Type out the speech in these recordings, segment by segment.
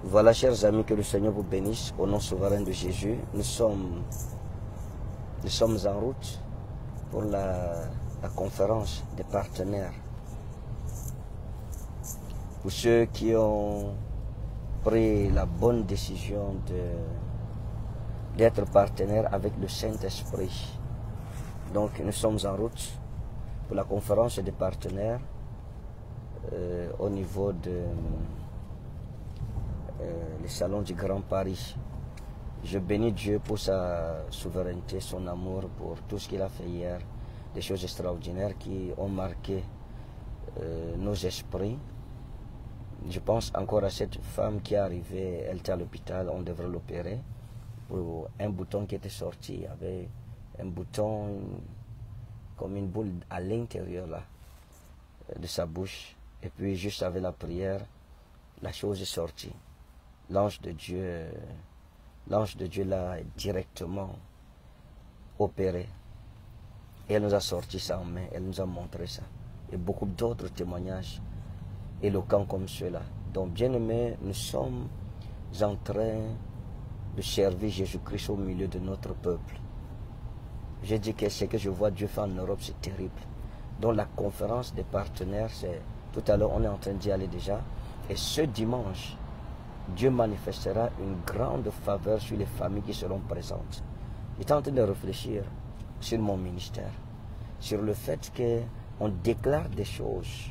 Voilà, chers amis, que le Seigneur vous bénisse au nom souverain de Jésus. Nous sommes en route pour la conférence des partenaires. Pour ceux qui ont pris la bonne décision d'être partenaires avec le Saint-Esprit. Donc nous sommes en route pour la conférence des partenaires au niveau de les salons du Grand Paris. Je bénis Dieu pour sa souveraineté, son amour, pour tout ce qu'il a fait hier, des choses extraordinaires qui ont marqué nos esprits. Je pense encore à cette femme qui est arrivée, elle était à l'hôpital, on devrait l'opérer, pour un bouton qui était sorti, il y avait un bouton comme une boule à l'intérieur là, de sa bouche, et puis juste avec la prière, la chose est sortie. L'ange de Dieu l'a directement opéré. Et elle nous a sorti ça en main, elle nous a montré ça. Et beaucoup d'autres témoignages éloquents comme ceux-là. Donc, bien-aimés, nous sommes en train de servir Jésus-Christ au milieu de notre peuple. J'ai dit que ce que je vois Dieu faire en Europe, c'est terrible. Donc, la conférence des partenaires, c'est tout à l'heure, on est en train d'y aller déjà. Et ce dimanche, Dieu manifestera une grande faveur sur les familles qui seront présentes. J'étais en train de réfléchir sur mon ministère, sur le fait qu'on déclare des choses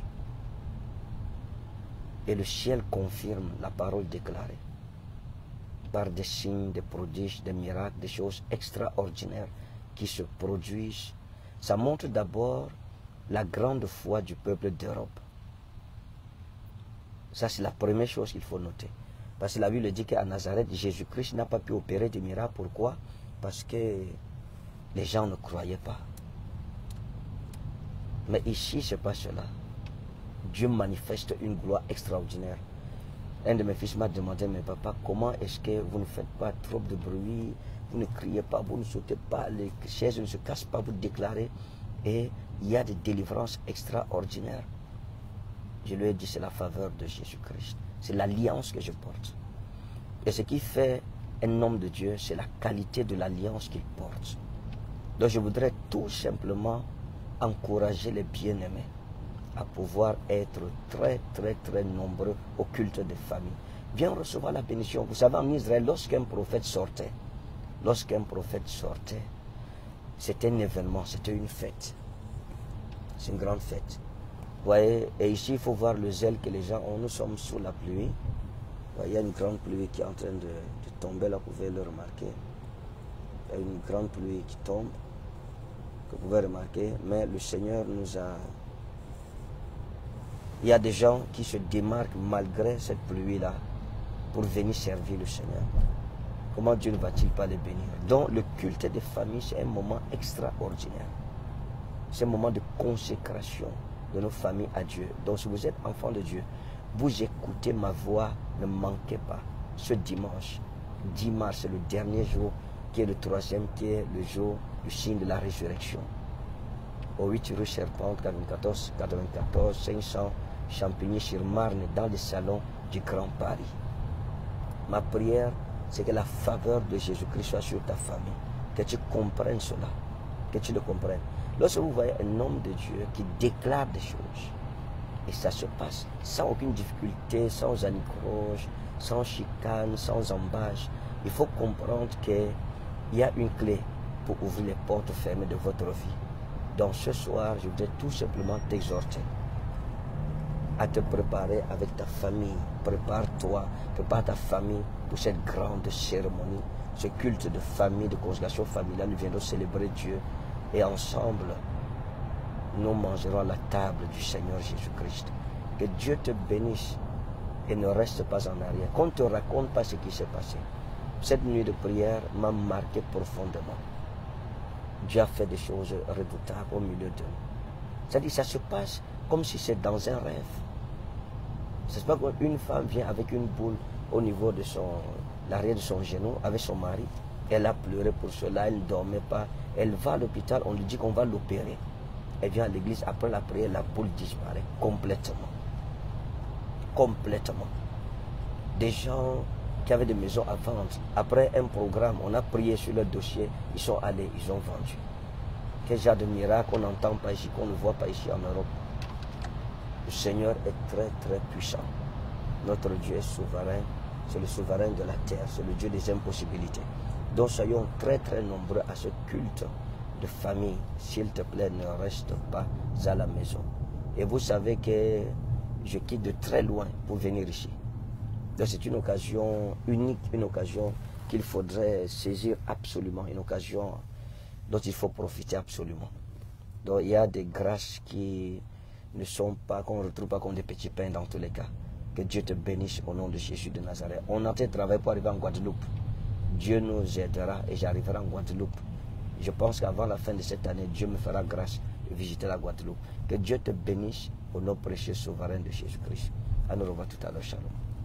et le ciel confirme la parole déclarée par des signes, des prodiges, des miracles, des choses extraordinaires qui se produisent. Ça montre d'abord la grande foi du peuple d'Europe. Ça, c'est la première chose qu'il faut noter. Parce que la Bible dit qu'à Nazareth, Jésus-Christ n'a pas pu opérer des miracles. Pourquoi? Parce que les gens ne croyaient pas. Mais ici, ce n'est pas cela. Dieu manifeste une gloire extraordinaire. Un de mes fils m'a demandé, mais papa, comment est-ce que vous ne faites pas trop de bruit, vous ne criez pas, vous ne sautez pas, les chaises ne se cassent pas, vous déclarez. Et il y a des délivrances extraordinaires. Je lui ai dit, c'est la faveur de Jésus-Christ. C'est l'alliance que je porte. Et ce qui fait un homme de Dieu, c'est la qualité de l'alliance qu'il porte. Donc je voudrais tout simplement encourager les bien-aimés à pouvoir être très, très, très nombreux au culte des familles. Viens recevoir la bénédiction. Vous savez, en Israël, lorsqu'un prophète sortait, c'était un événement, c'était une fête. C'est une grande fête. Vous voyez, et ici, il faut voir le zèle que les gens ont. Nous sommes sous la pluie. Il y a une grande pluie qui est en train de tomber, là, vous pouvez le remarquer. Il y a une grande pluie qui tombe, que vous pouvez remarquer. Mais le Seigneur nous a... Il y a des gens qui se démarquent malgré cette pluie-là pour venir servir le Seigneur. Comment Dieu ne va-t-il pas les bénir? Donc, le culte des familles, c'est un moment extraordinaire. C'est un moment de consécration de nos familles à Dieu. Donc si vous êtes enfant de Dieu, vous écoutez ma voix, ne manquez pas. Ce dimanche, 10 mars, c'est le dernier jour, qui est le troisième, qui est le jour du signe de la résurrection. Au 8 rue Serpente, 94 500 Champigny-sur-Marne, dans les salons du Grand Paris. Ma prière, c'est que la faveur de Jésus-Christ soit sur ta famille. Que tu comprennes cela, que tu le comprennes. Lorsque vous voyez un homme de Dieu qui déclare des choses, et ça se passe sans aucune difficulté, sans anicroche, sans chicane, sans embâche, il faut comprendre qu'il y a une clé pour ouvrir les portes fermées de votre vie. Donc ce soir, je voudrais tout simplement t'exhorter à te préparer avec ta famille. Prépare-toi, prépare ta famille pour cette grande cérémonie, ce culte de famille, de consécration familiale. Nous viendrons célébrer Dieu. Et ensemble, nous mangerons à la table du Seigneur Jésus-Christ. Que Dieu te bénisse et ne reste pas en arrière. Qu'on ne te raconte pas ce qui s'est passé. Cette nuit de prière m'a marqué profondément. Dieu a fait des choses redoutables au milieu de nous. C'est-à-dire que ça se passe comme si c'est dans un rêve. C'est pas qu'une femme vient avec une boule au niveau de l'arrière de son genou, avec son mari. Elle a pleuré pour cela, elle ne dormait pas. Elle va à l'hôpital, on lui dit qu'on va l'opérer. Elle vient à l'église, après la prière, la boule disparaît complètement. Complètement. Des gens qui avaient des maisons à vendre. Après un programme, on a prié sur le dossier, ils sont allés, ils ont vendu. Quel genre de miracle on n'entend pas ici, qu'on ne voit pas ici en Europe. Le Seigneur est très très puissant. Notre Dieu est souverain, c'est le souverain de la terre, c'est le Dieu des impossibilités. Donc soyons très très nombreux à ce culte de famille. S'il te plaît, ne reste pas à la maison. Et vous savez que je quitte de très loin pour venir ici. Donc c'est une occasion unique, une occasion qu'il faudrait saisir absolument, une occasion dont il faut profiter absolument. Donc il y a des grâces qui ne sont pas, qu'on ne retrouve pas comme des petits pains dans tous les cas. Que Dieu te bénisse au nom de Jésus de Nazareth. On a été travailler pour arriver en Guadeloupe. Dieu nous aidera et j'arriverai en Guadeloupe. Je pense qu'avant la fin de cette année, Dieu me fera grâce de visiter la Guadeloupe. Que Dieu te bénisse au nom précieux souverain de Jésus-Christ. À nous revoir tout à l'heure. Shalom.